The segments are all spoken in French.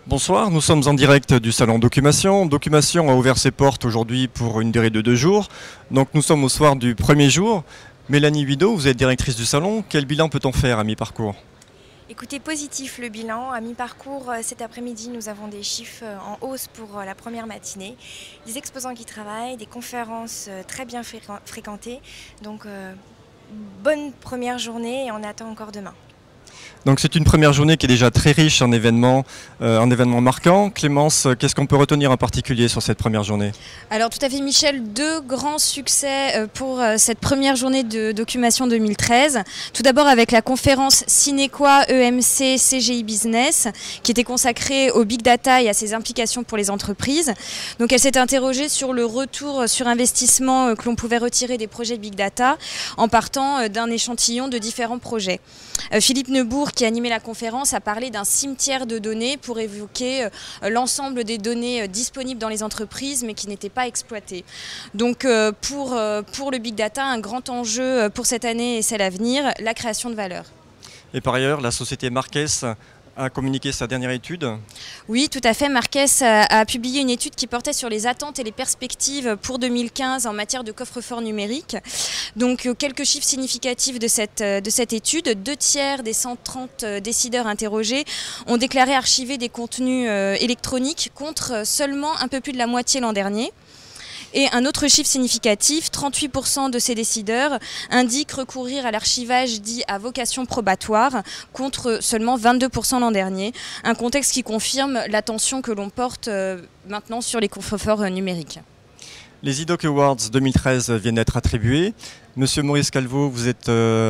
Bonsoir, nous sommes en direct du salon Documation. Documation a ouvert ses portes aujourd'hui pour une durée de 2 jours. Donc nous sommes au soir du premier jour. Mélanie Huideau, vous êtes directrice du salon. Quel bilan peut-on faire à mi-parcours? Écoutez, positif le bilan. À mi-parcours, cet après-midi, nous avons des chiffres en hausse pour la première matinée. Des exposants qui travaillent, des conférences très bien fréquentées. Donc, bonne première journée et on attend encore demain. Donc c'est une première journée qui est déjà très riche en événements marquants. Clémence, qu'est-ce qu'on peut retenir en particulier sur cette première journée? Alors tout à fait Michel, 2 grands succès pour cette première journée de Documation 2013. Tout d'abord avec la conférence Cinequa EMC CGI Business qui était consacrée au Big Data et à ses implications pour les entreprises. Donc elle s'est interrogée sur le retour sur investissement que l'on pouvait retirer des projets Big Data en partant d'un échantillon de différents projets. Philippe Neubourg, qui a animé la conférence, a parlé d'un cimetière de données pour évoquer l'ensemble des données disponibles dans les entreprises mais qui n'étaient pas exploitées. Donc pour le Big Data, un grand enjeu pour cette année et celle à venir, la création de valeur. Et par ailleurs, la société Marques a communiqué sa dernière étude. Oui, tout à fait. Marques a publié une étude qui portait sur les attentes et les perspectives pour 2015 en matière de coffre-fort numérique. Donc, quelques chiffres significatifs de cette étude. 2 tiers des 130 décideurs interrogés ont déclaré archiver des contenus électroniques contre seulement un peu plus de la moitié l'an dernier. Et un autre chiffre significatif, 38% de ces décideurs indiquent recourir à l'archivage dit à vocation probatoire contre seulement 22% l'an dernier. Un contexte qui confirme l'attention que l'on porte maintenant sur les coffres-forts numériques. Les iDoc Awards 2013 viennent d'être attribués. Monsieur Maurice Calvo, vous êtes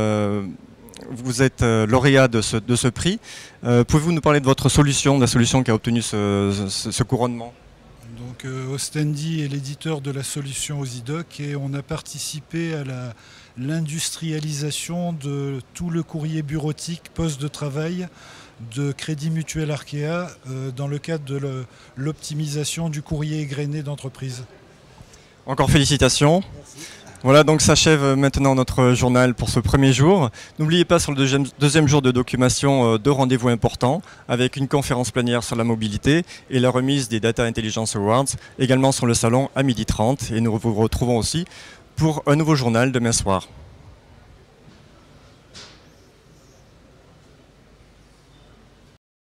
lauréat de ce prix. Pouvez-vous nous parler de votre solution, de la solution qui a obtenu ce couronnement? Donc Ostendi est l'éditeur de la solution aux iDoc et on a participé à l'industrialisation de tout le courrier bureautique poste de travail de Crédit Mutuel Arkea dans le cadre de l'optimisation du courrier égrené d'entreprise. Encore félicitations. Merci. Voilà, donc s'achève maintenant notre journal pour ce premier jour. N'oubliez pas sur le deuxième jour de Documation 2 rendez-vous importants avec une conférence plénière sur la mobilité et la remise des Data Intelligence Awards, également sur le salon à 12h30. Et nous vous retrouvons aussi pour un nouveau journal demain soir.